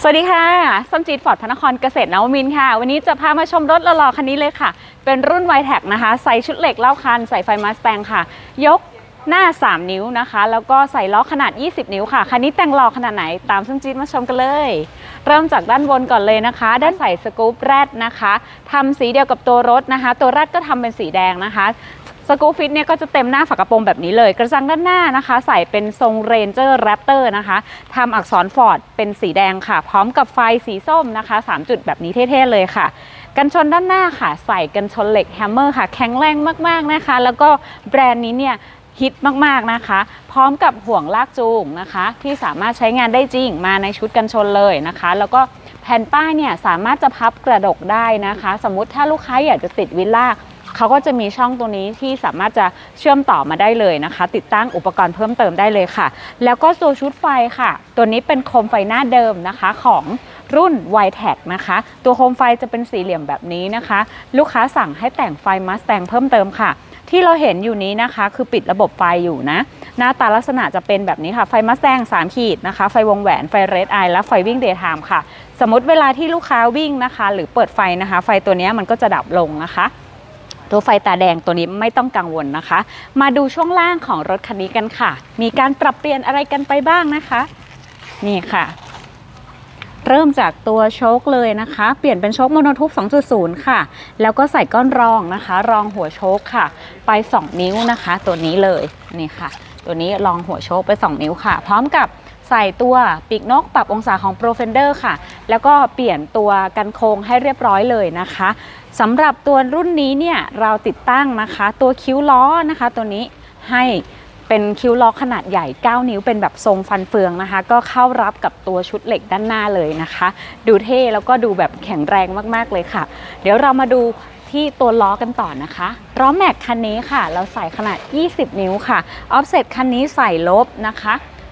วัสดีค่ะส้มจี๊ดฟอร์ดพระนครเกษตรนวมินทร์ค่ะวันนี้จะพามาชมรถหล่อๆคันนี้เลยค่ะเป็นรุ่น Y-Tac นะคะใส่ชุดเหล็กรอบคันใส่ไฟมาสแตงค่ะยกหน้า3นิ้วนะคะแล้วก็ใส่ล้อขนาด20นิ้วค่ะคันนี้แต่งหล่อขนาดไหนตามส้มจี๊ดมาชมกันเลยเริ่มจากด้านบนก่อนเลยนะคะด้านใส่สกู๊ปแรดนะคะทำสีเดียวกับตัวรถนะคะตัวแรดก็ทำเป็นสีแดงนะคะสกู๊ปฟิตเนี่ยก็จะเต็มหน้าฝากระโปรงแบบนี้เลยกระจังด้านหน้านะคะใส่เป็นทรงเรนเจอร์แรปเตอร์นะคะทำอักษรฟอร์ดเป็นสีแดงค่ะพร้อมกับไฟสีส้มนะคะ3จุดแบบนี้เท่ๆเลยค่ะกันชนด้านหน้าค่ะใส่กันชนเหล็กแฮมเมอร์ค่ะแข็งแรงมากๆนะคะแล้วก็แบรนด์นี้เนี่ยฮิตมากๆนะคะพร้อมกับห่วงลากจูงนะคะที่สามารถใช้งานได้จริงมาในชุดกันชนเลยนะคะแล้วก็แผ่นป้ายเนี่ยสามารถจะพับกระดกได้นะคะสมมุติถ้าลูกค้าอยากจะติดวิลล่าเขาก็จะมีช่องตรงนี้ที่สามารถจะเชื่อมต่อมาได้เลยนะคะติดตั้งอุปกรณ์เพิ่มเติมได้เลยค่ะแล้วก็ตัวชุดไฟค่ะตัวนี้เป็นโคมไฟหน้าเดิมนะคะของรุ่น Y-Tac นะคะตัวโคมไฟจะเป็นสี่เหลี่ยมแบบนี้นะคะลูกค้าสั่งให้แต่งไฟมาสแตงเพิ่มเติมค่ะที่เราเห็นอยู่นี้นะคะคือปิดระบบไฟอยู่นะหน้าตาลักษณะจะเป็นแบบนี้ค่ะไฟมาสแตง3ขีดนะคะไฟวงแหวนไฟเรดไอและไฟวิ่งเดย์ไทม์ค่ะสมมติเวลาที่ลูกค้าวิ่งนะคะหรือเปิดไฟนะคะไฟตัวนี้มันก็จะดับลงนะคะตัวไฟตาแดงตัวนี้ไม่ต้องกังวลนะคะมาดูช่วงล่างของรถคันนี้กันค่ะมีการปรับเปลี่ยนอะไรกันไปบ้างนะคะนี่ค่ะเริ่มจากตัวโชคเลยนะคะเปลี่ยนเป็นโชคโมโนทูบ 2.0 ค่ะแล้วก็ใส่ก้อนรองนะคะรองหัวโชคค่ะไป2นิ้วนะคะตัวนี้เลยนี่ค่ะตัวนี้รองหัวโชคไป2นิ้วค่ะพร้อมกับใส่ตัวปีกนกปรับองศาของ Pro Fender ค่ะแล้วก็เปลี่ยนตัวกันโค้งให้เรียบร้อยเลยนะคะสำหรับตัวรุ่นนี้เนี่ยเราติดตั้งนะคะตัวคิ้วล้อนะคะตัวนี้ให้เป็นคิ้วล้อขนาดใหญ่9นิ้วเป็นแบบทรงฟันเฟืองนะคะก็เข้ารับกับตัวชุดเหล็กด้านหน้าเลยนะคะดูเท่แล้วก็ดูแบบแข็งแรงมากๆเลยค่ะเดี๋ยวเรามาดูที่ตัวล้อกันต่อนะคะล้อแม็กคันนี้ค่ะเราใส่ขนาด20นิ้วค่ะออฟเซ็ตคันนี้ใส่ลบนะคะ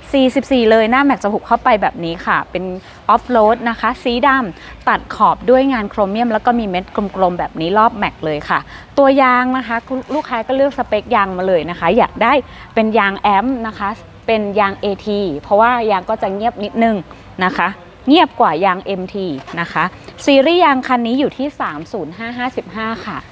44เลยหน้าแม็กจะหุบเข้าไปแบบนี้ค่ะเป็นออฟโรดนะคะสีดำตัดขอบด้วยงานโครเมียมแล้วก็มีเม็ดกลมๆแบบนี้รอบแม็กเลยค่ะตัวยางนะคะลูกค้าก็เลือกสเปคยางมาเลยนะคะอยากได้เป็นยางแอมนะคะเป็นยาง AT เพราะว่ายางก็จะเงียบนิดนึงนะคะเงียบกว่ายาง MT นะคะซีรีส์ยางคันนี้อยู่ที่305/55ค่ะ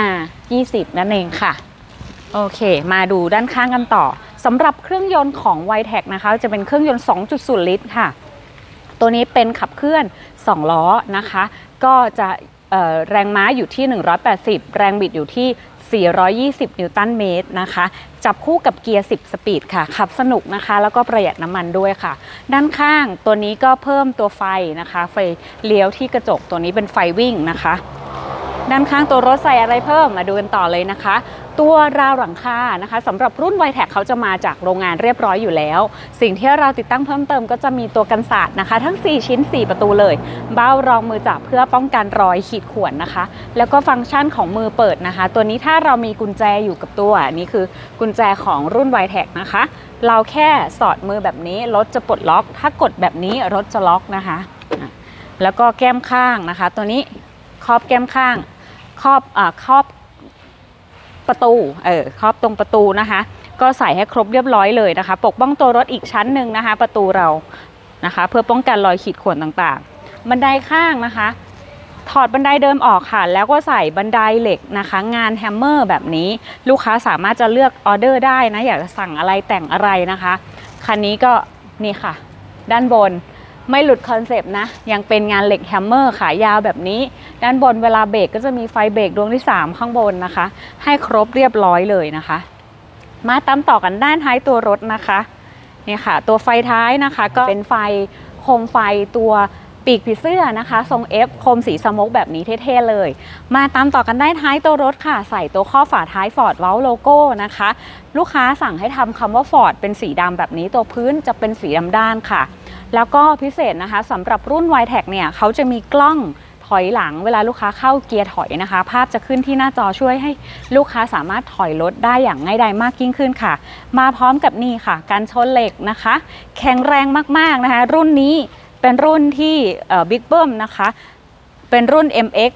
20นั่นเองค่ะโอเคมาดูด้านข้างกันต่อสำหรับเครื่องยนต์ของ Y-Tac นะคะจะเป็นเครื่องยนต์ 2.0 ลิตรค่ะตัวนี้เป็นขับเคลื่อน2ล้อนะคะก็จะแรงม้าอยู่ที่180แรงบิดอยู่ที่420นิวตันเมตรนะคะจับคู่กับเกียร์10สปีดค่ะขับสนุกนะคะแล้วก็ประหยัดน้ำมันด้วยค่ะด้านข้างตัวนี้ก็เพิ่มตัวไฟนะคะไฟเลี้ยวที่กระจกตัวนี้เป็นไฟวิ่งนะคะด้านข้างตัวรถใส่อะไรเพิ่มมาดูกันต่อเลยนะคะตัวราวหลังคานะคะสำหรับรุ่น Y-Tac เขาจะมาจากโรงงานเรียบร้อยอยู่แล้วสิ่งที่เราติดตั้งเพิ่มเติมก็จะมีตัวกันศาสตร์นะคะทั้ง4ชิ้น4ประตูเลยเบ้ารองมือจับเพื่อป้องกันรอยขีดข่วนนะคะแล้วก็ฟังก์ชันของมือเปิดนะคะตัวนี้ถ้าเรามีกุญแจอยู่กับตัวนี่คือกุญแจของรุ่น Y-Tac นะคะเราแค่สอดมือแบบนี้รถจะปลดล็อกถ้ากดแบบนี้รถจะล็อกนะคะแล้วก็แก้มข้างนะคะตัวนี้ครอบแก้มข้างครอบประตูครอบตรงประตูนะคะก็ใส่ให้ครบเรียบร้อยเลยนะคะปกป้องตัวรถอีกชั้นหนึ่งนะคะประตูเรานะคะเพื่อป้องกันรอยขีดข่วนต่างๆบันไดข้างนะคะถอดบันไดเดิมออกค่ะแล้วก็ใส่บันไดเหล็กนะคะงานแฮมเมอร์แบบนี้ลูกค้าสามารถจะเลือกออเดอร์ได้นะอยากจะสั่งอะไรแต่งอะไรนะคะคันนี้ก็นี่ค่ะด้านบนไม่หลุดคอนเซปต์นะยังเป็นงานเหล็กแฮมเมอร์ขายาวแบบนี้ด้านบนเวลาเบรกก็จะมีไฟเบรกดวงที่3ข้างบนนะคะให้ครบเรียบร้อยเลยนะคะมาตามต่อกันด้านท้ายตัวรถนะคะนี่ค่ะตัวไฟท้ายนะคะก็เป็นไฟโคมไฟตัวปีกผีเสื้อนะคะทรง F โคมสีสโมกแบบนี้เท่ๆเลยมาตามต่อกันได้ท้ายตัวรถค่ะใส่ตัวข้อฝาท้าย Ford เว้าโลโก้นะคะลูกค้าสั่งให้ทำคำว่า Ford เป็นสีดำแบบนี้ตัวพื้นจะเป็นสีดำด้านค่ะแล้วก็พิเศษนะคะสำหรับรุ่น Y-Tac เนี่ยเขาจะมีกล้องถอยหลังเวลาลูกค้าเข้าเกียร์ถอยนะคะภาพจะขึ้นที่หน้าจอช่วยให้ลูกค้าสามารถถอยรถได้อย่างง่ายดายมากยิ่งขึ้นค่ะมาพร้อมกับนี่ค่ะการชนเหล็กนะคะแข็งแรงมากๆนะคะรุ่นนี้เป็นรุ่นที่บิ๊กเบิ้มนะคะเป็นรุ่น MX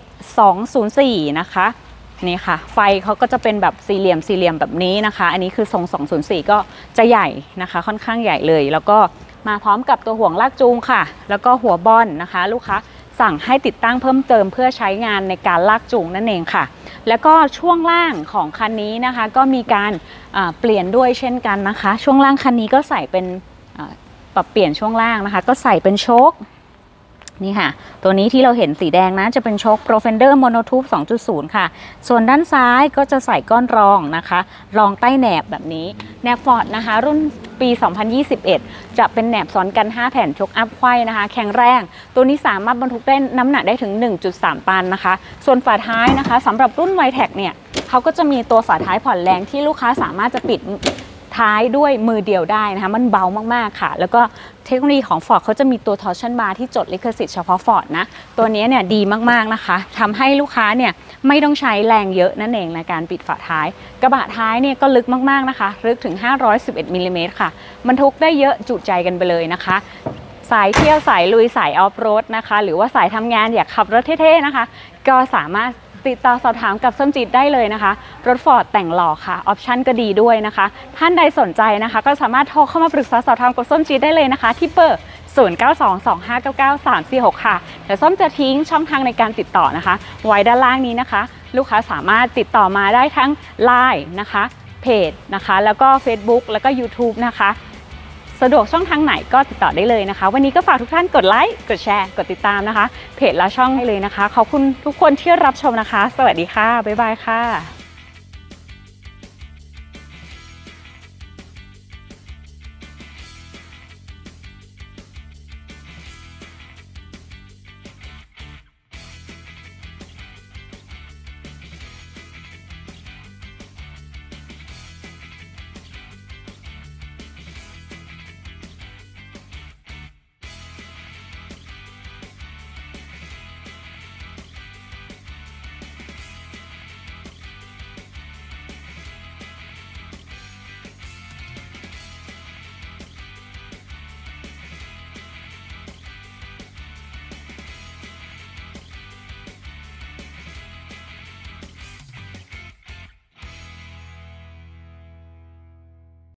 204นะคะนี่ค่ะไฟเขาก็จะเป็นแบบสี่เหลี่ยมแบบนี้นะคะอันนี้คือทรง204ก็จะใหญ่นะคะค่อนข้างใหญ่เลยแล้วก็มาพร้อมกับตัวห่วงลากจูงค่ะแล้วก็หัวบอลนะคะลูกค้าสั่งให้ติดตั้งเพิ่มเติมเพื่อใช้งานในการลากจูงนั่นเองค่ะแล้วก็ช่วงล่างของคันนี้นะคะก็มีการเปลี่ยนด้วยเช่นกันนะคะช่วงล่างคันนี้ก็ใส่เป็นปรับเปลี่ยนช่วงล่างนะคะก็ใส่เป็นโชคนี่ค่ะตัวนี้ที่เราเห็นสีแดงนะจะเป็นโชค Profender Monotube 2.0 ค่ะส่วนด้านซ้ายก็จะใส่ก้อนรองนะคะรองใต้แหนบแบบนี้แหนบฟอร์ดนะคะรุ่นปี 2021 จะเป็นแหนบซ้อนกัน 5 แผ่นชกอัพไขว้นะคะแข็งแรงตัวนี้สามารถบรรทุกได้น้ำหนักได้ถึง 1.3 ตันนะคะส่วนฝาท้ายนะคะสำหรับรุ่น Y-Tech เนี่ยเขาก็จะมีตัวฝาท้ายผ่อนแรงที่ลูกค้าสามารถจะปิดท้ายด้วยมือเดียวได้นะคะมันเบามากๆค่ะแล้วก็เทคโนโลยีของ Ford เขาจะมีตัว Torsion Bar ที่จดลิขสิทธิ์เฉพาะ Ford นะตัวนี้เนี่ยดีมากๆนะคะทำให้ลูกค้าเนี่ยไม่ต้องใช้แรงเยอะนั่นเองในการปิดฝาท้ายกระบะท้ายเนี่ยก็ลึกมากๆนะคะลึกถึง511มิลลิเมตรค่ะบรรทุกได้เยอะจุใจกันไปเลยนะคะสายเที่ยวสายลุยสายออฟโรดนะคะหรือว่าสายทำงานอยากขับรถเท่ๆนะคะก็สามารถติดต่อสอบถามกับส้มจีดได้เลยนะคะรถฟอร์ดแต่งหล่อค่ะออปชั่นก็ดีด้วยนะคะท่านใดสนใจนะคะก็สามารถโทรเข้ามาปรึกษาสอบถามกับส้มจีดได้เลยนะคะที่เบอร์ 0922599346 ค่ะเดี๋ยวส้มจะทิ้งช่องทางในการติดต่อนะคะไว้ด้านล่างนี้นะคะลูกค้าสามารถติดต่อมาได้ทั้ง LINE นะคะเพจนะคะแล้วก็ Facebook แล้วก็ YouTube นะคะสะดวกช่องทางไหนก็ติดต่อได้เลยนะคะวันนี้ก็ฝากทุกท่านกดไลค์กดแชร์กดติดตามนะคะเพจและช่องให้เลยนะคะขอบคุณทุกคนที่รับชมนะคะสวัสดีค่ะบ๊ายบายค่ะ